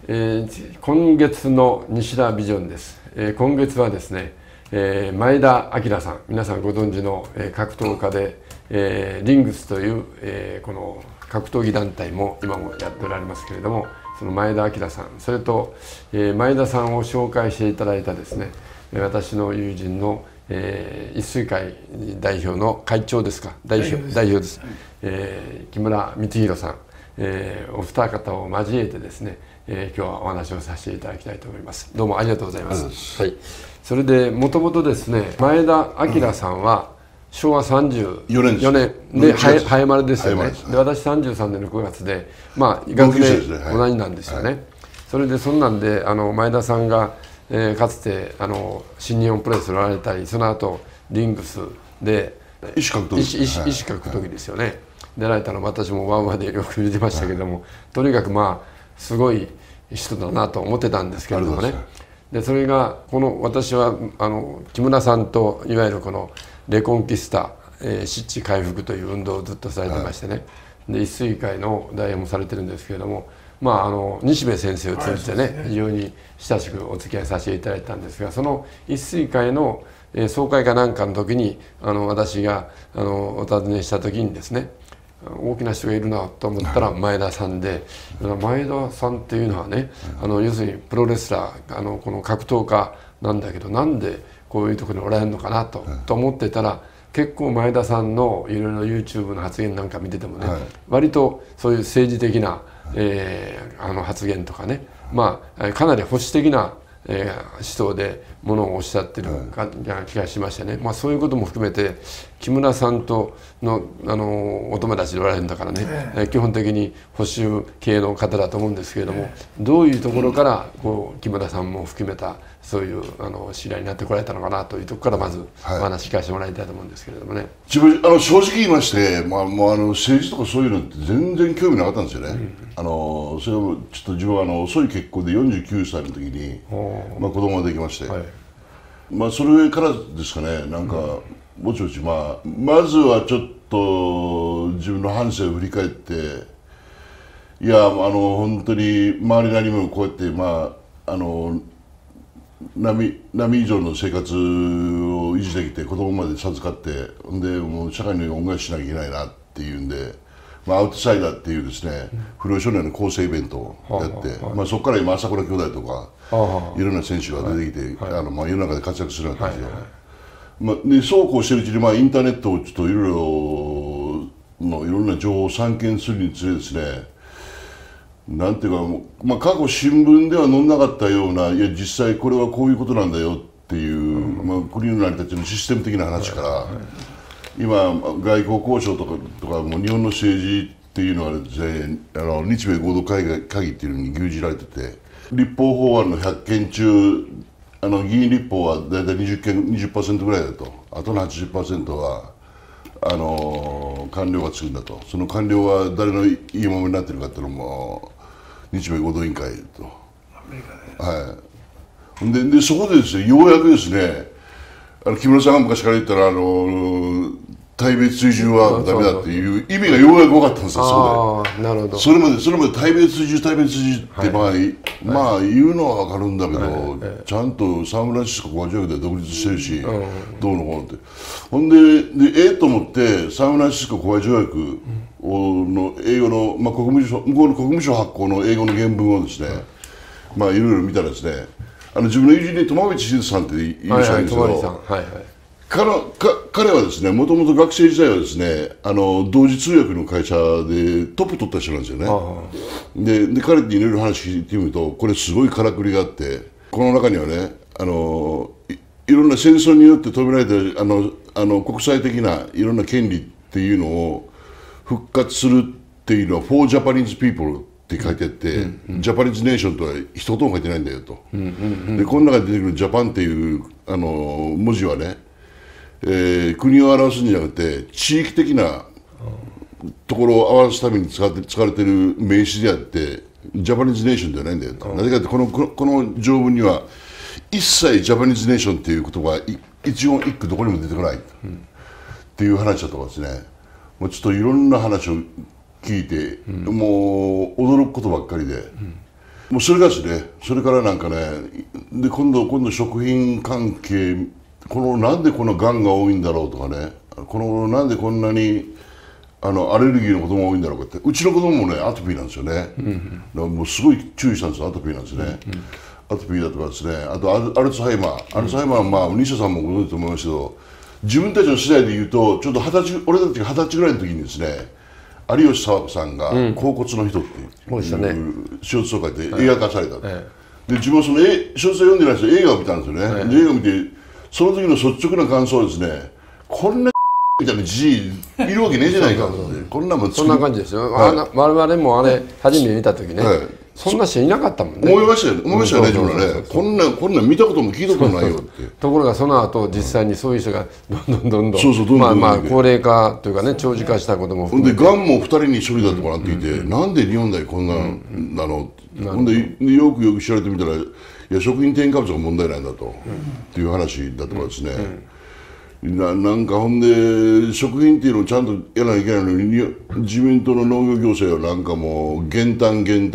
今月の西田ビジョンです。今月はですね、前田明さん、皆さんご存知の格闘家で、リングスという、この格闘技団体も今もやっておられますけれども、その前田明さん、それと、前田さんを紹介していただいたですね、私の友人の、一水会代表の会長ですか、代表です、木村光弘さん、お二方を交えてですね、今日はお話をさせていただきたいと思います。どうもありがとうございます。はい。それでもともとですね、前田明さんは昭和34年で早生まれですよね。で、私33年の9月で、まあ学年同じなんですよね。それでそんなんで前田さんが、かつて新日本プロレスをやられたり、その後リングスで医師格闘技ですよね。出られたの私もワンワンでよく見てましたけども、とにかくまあすごい人だなと思ってたんですけれどもね。でそれが私は木村さんといわゆるこのレコンキスタ、湿地回復という運動をずっとされてましてね、で一水会の代表もされてるんですけれども、まあ西部先生を通じてね、非常に親しくお付き合いさせていただいたんですが、その一水会の総会かなんかの時に私がお尋ねした時にですね、大きな人がいるなと思ったら前田さんで、前田さんっていうのはね、要するにプロレスラーこの格闘家なんだけど、なんでこういうところにおられるのかなと思ってたら、結構前田さんのいろいろ YouTube の発言なんか見ててもね、割とそういう政治的な、発言とかね、まあかなり保守的な思想でものをおっしゃってる気がしましてね、まあ、そういうことも含めて木村さんとのお友達でおられるんだからね、基本的に保守系の方だと思うんですけれども、どういうところから木村さんも含めたそういう知り合いになってこられたのかなというところからまずお話聞かせてもらいたいと思うんですけれどもね。 自分正直言いまして、もう政治とかそういうのって全然興味なかったんですよね。それをちょっと自分は遅い結婚で49歳の時に、子供ができまして、まあそれからですかね、なんかぼちぼちまずはちょっと自分の半生を振り返って、いや本当に周り何もこうやって波以上の生活を維持できて子供まで授かって、でもう社会に恩返ししなきゃいけないなっていうんで、アウトサイダーっていうですね、不良少年の構成イベントをやって、そこから今朝倉兄弟とかいろんな選手が出てきて、世の中で活躍するわけですよ。でそうこうしてるうちに、インターネットをちょっといろんな情報を散見するにつれですね、なんていうか、過去新聞では載んなかったような、いや実際これはこういうことなんだよっていう、国の成り立ちのシステム的な話から、今外交交渉とかも日本の政治っていうのはですね、日米合同会議っていうのに牛耳られてて、立法法案の100件中議員立法は大体20% ぐらいだと、あとの 80% は官僚がつくんだと、その官僚は誰のいいものになってるかっていうのも日米合同委員会と、でそこでですね、ようやくですね、木村さんが昔から言ったら対米追従はダメだっていう意味がようやく分かったんですよ。それまで対米追従って言うのは分かるんだけど、ちゃんとサンフランシスコ交渉で独立してるし、どうのこうのって、ほんでと思ってサンフランシスコ講和条約の英語の、向こうの国務省発行の英語の原文をですね、いろいろ見たらですね、自分の友人に苫米静さんっていらっしゃるんですけど、彼はですね、もともと学生時代はですね、同時通訳の会社でトップ取った人なんですよね。で彼にいろいろ話聞いてみると、これすごいからくりがあって、この中にはね、いろんな戦争によって止められた国際的ないろんな権利っていうのを復活するっていうのは For Japanese People って書いてあって、ジャパニーズネーションとは一言も書いてないんだよと。でこの中で出てくるジャパンっていう文字はね、国を表すんじゃなくて地域的なところを表すために使われている名詞であって、ジャパニーズネーションではないんだよと。なぜかってこの条文には一切ジャパニーズネーションっていう言葉は一言一句どこにも出てこないっていう話だとかですね、もうちょっといろんな話を聞いて、もう驚くことばっかりで、 もうそれがですね、それからなんかね、で今度食品関係、なんでこのがんが多いんだろうとかね、なんでこんなにアレルギーの子供が多いんだろうかって、うちの子供もねアトピーなんですよね。だからもうすごい注意したんですよ、アトピーなんですね。アトピーだとかですね、あとアルツハイマーはまあ西田さんもご存知と思いますけど、自分たちの世代でいうとちょっと俺たちが20歳ぐらいの時にですね、有吉佐和子さんが「甲骨の人」っていう小説を書いて映画化された。で自分はその小説を読んでない人映画を見たんですよね。で映画を見てその時の率直な感想はですね、こんなみたいなじじいいるわけねえじゃないかって、こんなもんそんな感じですよ。我々もあれ初めて見た時ね、そんな人いなかったもんね。 思いましたよね、自分はね。こんなん見たことも聞いたこともないよって。 ところがその後実際にそういう人がどんどんまあ高齢化というかね、長寿化したことも含めて、 でがんも2人に1人だとかなっていて、なんで日本でこんなの、ほんでよく調べてみたら、いや食品添加物が問題なんだと、っていう話だとかですね。なんかほんで食品っていうのをちゃんとやらなきゃいけないのに、自民党の農業行政はなんかもう減反、酪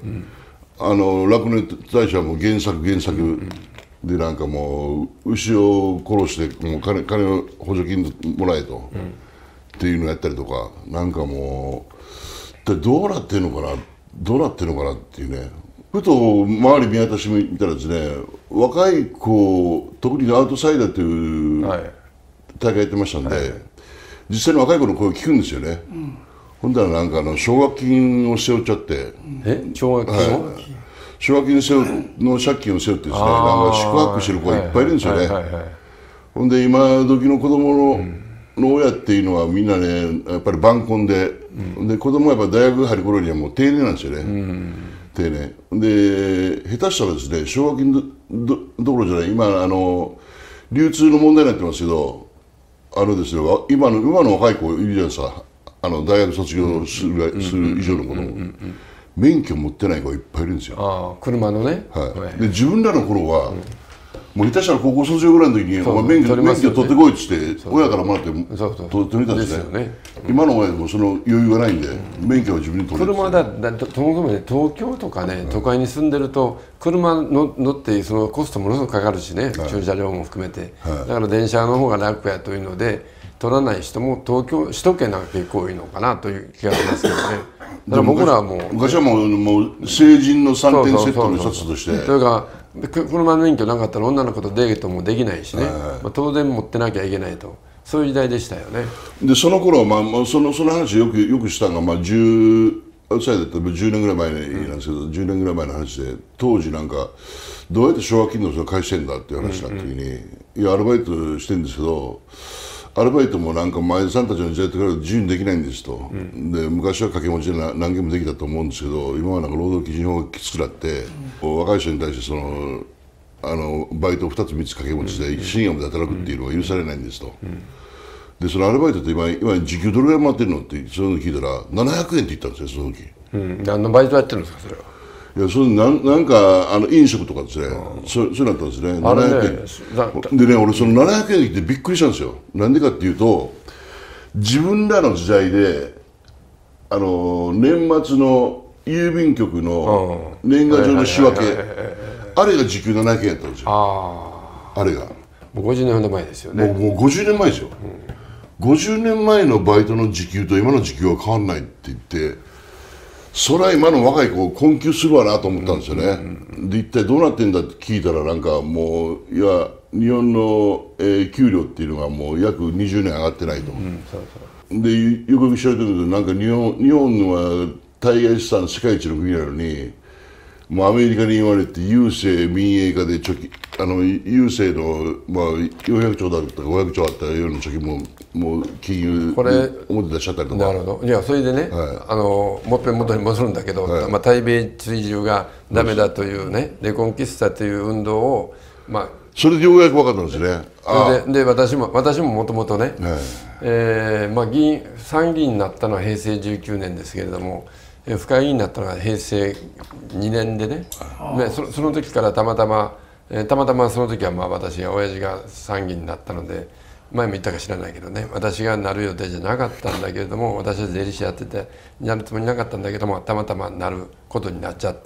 農大社はもう減作で、なんかもう牛を殺してもう金を補助金もらえと、っていうのをやったりとか、なんかもうどうなってんのかなっていうね。ふと周り見渡してみたらですね、若い子、特にアウトサイダーという、大会やってましたんで、実際に若い子の声を聞くんですよね。ほんだらなんか奨学金を背負っちゃって、 奨学金を、 奨学金の借金を背負ってですね、なんか宿泊してる子がいっぱいいるんですよね。ほんで今時の子供の親っていうのはみんなね、やっぱり晩婚で、子供はやっぱ大学入る頃にはもう定年なんですよね。定年で下手したらですね、奨学金どころじゃない、今流通の問題になってますけど、ですよ、今の若い子いるじゃないですか、大学卒業する以上の子供、免許持ってない子がいっぱいいるんですよ。 車のね。 で自分らの頃はもう下手したら高校卒業ぐらいの時に「お前免許取ってこい」っつって親からもらって取りたんですね。今の親もその余裕がないんで、免許は自分で取れる。 車ともかくね、東京とかね、都会に住んでると車乗ってそのコストものすごくかかるしね、駐車場も含めて、だから電車の方が楽やというので取らない人も首都圏なんか結構多いのかなという気がしますけどね。だから僕らはもう昔はもう成人の3点セットの一つとして、 というか車の免許なかったら女の子とデートもできないしね、当然持ってなきゃいけないと、そういう時代でしたよね。 でその頃は、その話よくしたのが、10年ぐらい前なんですけど、10年ぐらい前の話で、当時なんかどうやって奨学金の返してんだっていう話になった時に、いやアルバイトしてるんですけど、アルバイトもなんか前田さんたちの時代とから自由にできないんですと、で昔は掛け持ちで何件もできたと思うんですけど、今はなんか労働基準法がきつくなって、若い人に対してバイトを2つ3つ掛け持ちで深夜まで働くっていうのは許されないんですと。でそのアルバイトって今時給どれぐらいもらってるのってそういうの聞いたら700円って言ったんですよ、その時。 何のバイトやってるんですかそれは。 いや、それなんか飲食とかですね、そうなったんですね。700円でね、俺その700円で来てびっくりしたんですよ。なんでかっていうと、自分らの時代で年末の郵便局の年賀状の仕分け、あれが時給700円やったんですよ。あれがもう50年ほど前ですよね。 もう50年前ですよ。50年前のバイトの時給と今の時給は変わんないって言って、それは今の若い子を困窮するわなと思ったんですよね。で一体どうなってんだって聞いたら、なんかもう日本の、給料っていうのがもう約20年上がってないと。でよく調べてるけど、なんか日本は対外資産世界一の国なのに、もうアメリカに言われて郵政民営化で郵政の、400兆だったか500兆あったような貯金もう金融表出しちゃったりとか。 なるほど。いやそれでね、もっぺん元に戻るんだけど、対米追従がダメだというね、レコンキスタという運動をそれでようやく分かったんですね。 で私ももともとね、参議院になったのは平成19年ですけれども、府会議員になったのが平成2年でね、その時からたまたまその時は私が親父が参議院になったので、前も言ったか知らないけどね、私がなる予定じゃなかったんだけれども、私は税理士やっててなるつもりなかったんだけども、たまたまなることになっちゃって、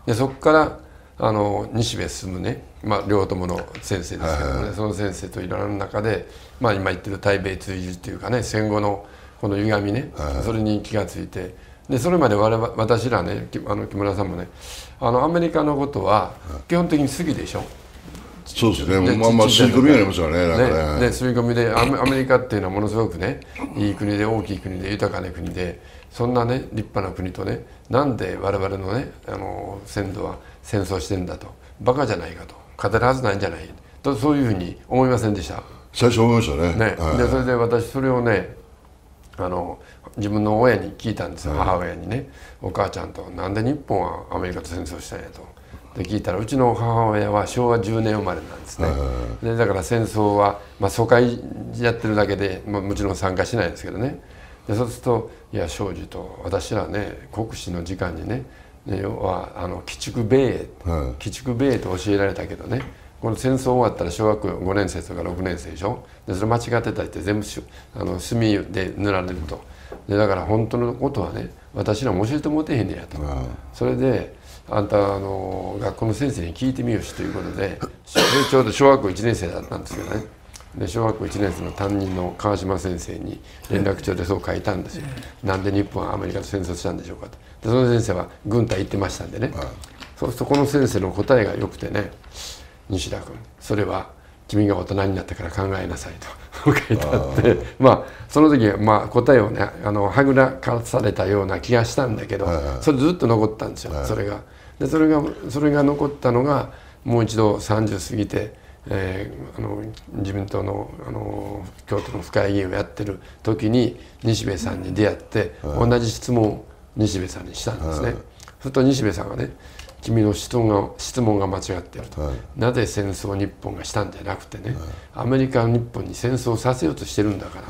でそこから西部進むね、両方ともの先生ですけどもね、その先生といろいろな中で、今言ってる対米追従っていうかね、戦後のこの歪みね、それに気がついて、でそれまで私らね、木村さんもね、アメリカのことは基本的に好きでしょ。 そうですね、吸い込みがありますよね、なんかね。 吸い込みでアメリカっていうのはものすごくね、いい国で、大きい国で、豊かな国で、そんなね立派な国とね、なんで我々のね先祖は戦争してんだと、バカじゃないかと、勝てるはずないんじゃないと、そういうふうに思いませんでした。 最初思いましたね。 でそれで私それをね自分の親に聞いたんですよ、母親にね。お母ちゃんとなんで日本はアメリカと戦争したんやと。で聞いたら、うちの母親は昭和10年生まれなんですね。でだから戦争は、疎開やってるだけで、もちろん参加しないですけどね。でそうすると、いや庄司と私はね、国史の時間にね、要は鬼畜米英と教えられたけどね、この戦争終わったら小学校5年生とか6年生でしょ。でそれ間違ってたって全部墨で塗られると。でだから本当のことはね、私らも教えてもらってへんねやと。それであんた学校の先生に聞いてみよしということで、ちょうど小学校1年生だったんですけどね。で小学校1年生の担任の川島先生に連絡帳でそう書いたんですよ。なんで日本はアメリカと戦争したんでしょうかと。でその先生は軍隊行ってましたんでね。そうするとこの先生の答えがよくてね、西田君、それは君が大人になってから考えなさいと書いてあって、その時答えをねはぐらかされたような気がしたんだけど、それずっと残ったんですよ、それが。でそれが残ったのが、もう一度30過ぎて、自民党の京都の府会議員をやってる時に西部さんに出会って、同じ質問を西部さんにしたんですね。すると西部さんがね、君の質問が間違っていると、なぜ戦争を日本がしたんじゃなくてね、アメリカは日本に戦争をさせようとしてるんだから、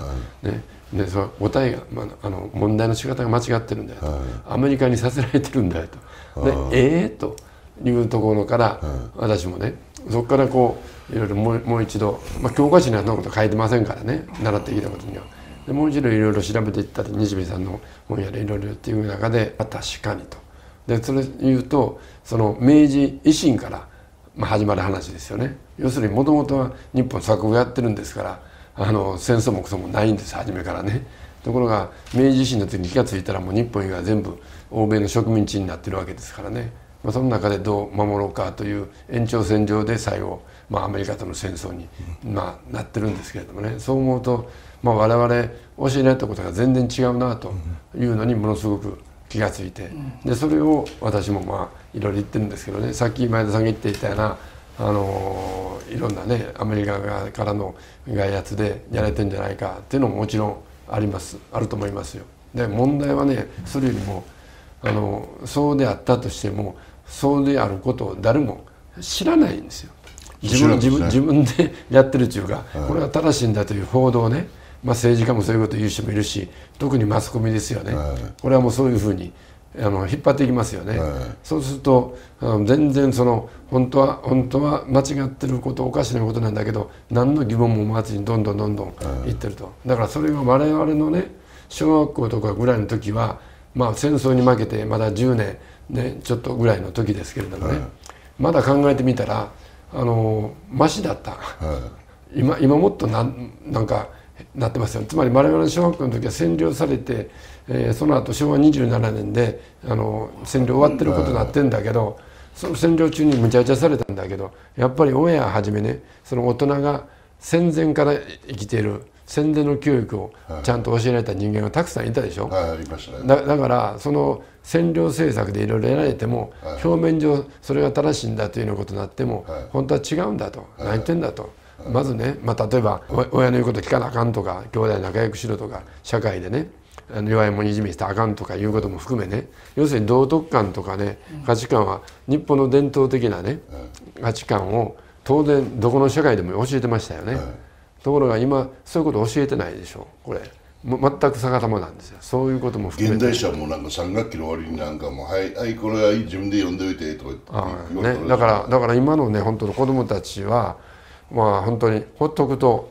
でその答えが、問題の仕方が間違ってるんだよと、アメリカにさせられてるんだよと。でというところから、私もね、そこからこういろいろもう一度、教科書にはそんなこと書いてませんからね、習ってきたことには。でもう一度いろいろ調べていったり、西部さんの本やらいろいろっていう中で、確かにと。でそれ言うと、その明治維新から始まる話ですよね。要するにもともとは日本鎖国やってるんですから、戦争もクソもないんです、初めからね。ところが明治維新の時に気が付いたら、もう日本以外は全部欧米の植民地になってるわけですからね。その中でどう守ろうかという延長線上で最後、アメリカとの戦争に、なってるんですけれどもね。そう思うと、我々教えられたことが全然違うなというのにものすごく気がついて、でそれを私もいろいろ言ってるんですけどね。さっき前田さんが言っていたような、いろんなねアメリカ側からの外圧でやられてんじゃないかっていうのももちろんあると思いますよ。で問題はね、それよりもそうであったとしても、そうであることを誰も知らないんですよ。自分でやってるというか、これは正しいんだという報道をね、政治家もそういうことを言う人もいるし、特にマスコミですよね。これはもうそういうふうに引っ張っていきますよね。そうすると全然本当は間違ってること、おかしなことなんだけど、何の疑問も持たずにどんどんいってると。だからそれが我々のね、小学校とかぐらいの時は、戦争に負けてまだ10年ねちょっとぐらいの時ですけれどもね、まだ考えてみたらマシだった。今もっとなんかなってますよ。つまり我々の小学校の時は占領されて、その後昭和27年で占領終わってることになってんだけど、その占領中にむちゃくちゃされたんだけど、やっぱり親はじめね、その大人が戦前から生きている戦前の教育をちゃんと教えられた人間がたくさんいたでしょ。だからその占領政策でいろいろやられても、表面上それが正しいんだというようなことになっても、本当は違うんだと、何言ってんだと。まずね、例えば親の言うこと聞かなあかんとか、兄弟仲良くしろとか、社会でね弱い者いじめしてあかんとかいうことも含めね、要するに道徳観とかね、価値観は日本の伝統的なね価値観を当然どこの社会でも教えてましたよね。ところが今そういうことを教えてないでしょ。これ全く逆さまなんですよ。そういうことも含めて、 現代者もなんか3学期の終わりになんかもうはいこれは自分で読んでおいてとか言って、 だから今のね本当の子どもたちは本当にほっとくと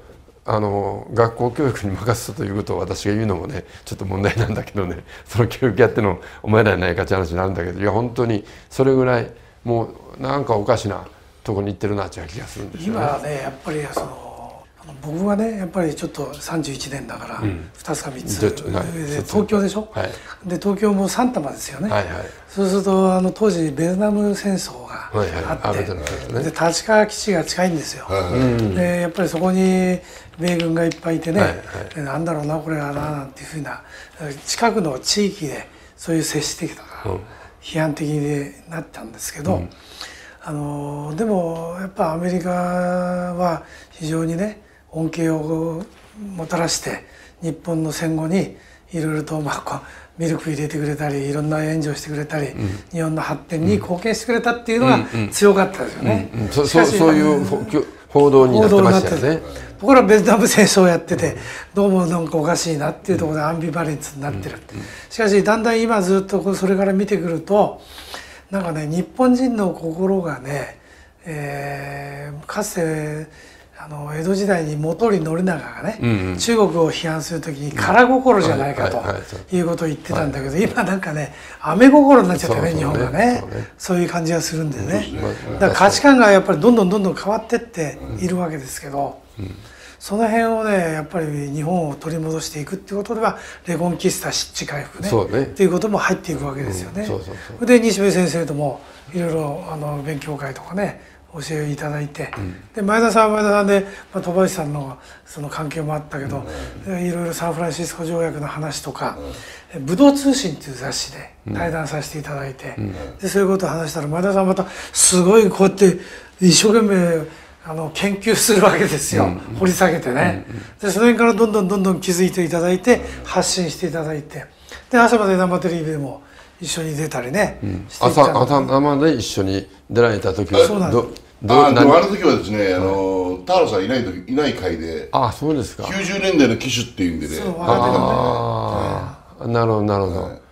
学校教育に任せたということを私が言うのもねちょっと問題なんだけどね、その教育やってのお前らやないかって話になるんだけど、いや本当にそれぐらいもうなんかおかしなとこに行ってるなっていう気がするんですよね。 今はねやっぱり僕はねやっぱりちょっと31年だから2つか3つで東京でしょ、はい、で東京も3玉ですよね、はいはい、そうすると当時ベトナム戦争があって、で立川基地が近いんですよ、でやっぱりそこに米軍がいっぱいいてね、なんだろうなこれはななんていうふうな近くの地域でそういう接してきたから批判的になったんですけど、でもやっぱアメリカは非常にね恩恵をもたらして日本の戦後にいろいろとミルク入れてくれたりいろんな援助してくれたり、日本の発展に貢献してくれたっていうのが強かったですよね。 そういう報道になってましたよね。 ところがベトナム戦争をやっててどうもなんかおかしいなっていうところでアンビバレンスになってる。しかしだんだん今ずっとそれから見てくるとなんかね日本人の心がね、かつて江戸時代に本居宣長がね、中国を批判する時に空心じゃないかということを言ってたんだけど、今なんかね飴心になっちゃってね日本がね、そういう感じがするんでね、だから価値観がやっぱりどんどん変わってっているわけですけど、その辺をねやっぱり日本を取り戻していくっていうことではレコンキスタ失地回復ねっていうことも入っていくわけですよね。で西部先生ともいろいろ勉強会とかね教えいただいて、で前田さんは前田さんで、鳥羽さんのその関係もあったけど、いろいろサンフランシスコ条約の話とか「武道通信」っていう雑誌で対談させていただいて、でそういうことを話したら前田さんまたすごいこうやって一生懸命研究するわけですよ、掘り下げてね。でその辺からどんどん気づいていただいて発信していただいて、で朝まで生テレビでも一緒に出たりね、 朝生で一緒に出られた時はあの時はですね、田原さんいない回で、 そうですか。 90年代の機種っていうんでね、 なるほどなるほど。